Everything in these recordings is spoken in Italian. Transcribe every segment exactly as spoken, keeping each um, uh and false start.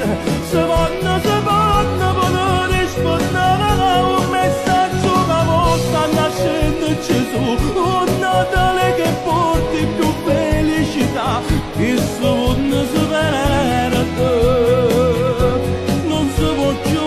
chiesa, se vanno, se vanno, per rispondere un messaggio che voi sta nascendo Gesù, un Natale che porti più felicità, che se vanno superare a te, non si può più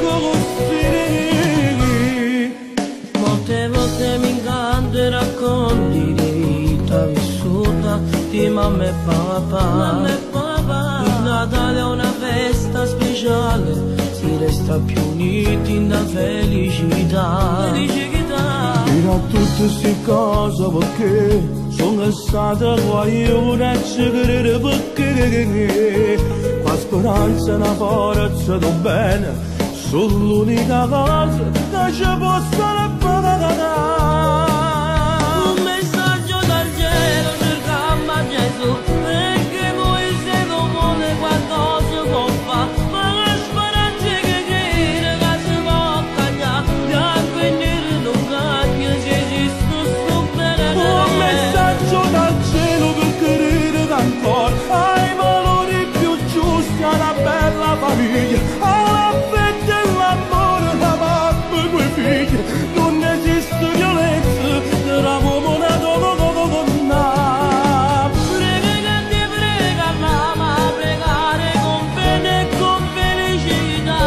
così. Molte volte mi incanto i racconti di vita vissuta di mamma e papà. Mamma e papà. Il Natale è una festa speciale, si resta più uniti in la felicità. Felicità. Fino a tutte queste cose perché sono stata guaglione e ci credo perché la speranza è una forza del bene, sono l'unica cosa che ci possa pagare. Un messaggio dal cielo cercammo a Gesù, perché voi siete come qualcosa può fare, ma la speranza che crede che si può cagliare, bianco e nero non cambia, se esiste sto bene. Un messaggio dal cielo per credere ancora ai valori più giusti, alla bella famiglia, all'affetto e l'amore da mamma e quei figli. Non esiste violenza tra uomo e donna. Prega che ti prega mamma, pregare con fede e con felicità.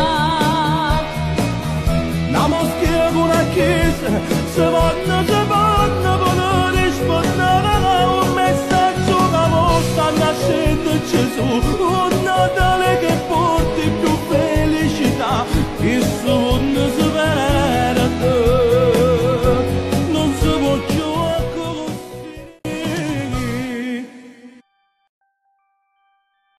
La moschea con la chiesa, se vanno, se vanno, per rispondere un messaggio che voi sta nascendo Gesù, un Natale che porti più felicità, che su